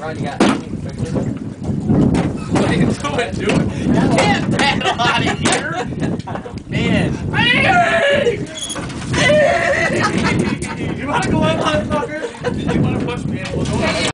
Ron, you got anything to fix it? What are you doing, dude? You can't paddle out of here! Man. Hey! Hey! You wanna go up, motherfucker? You wanna push me in? We'll go up.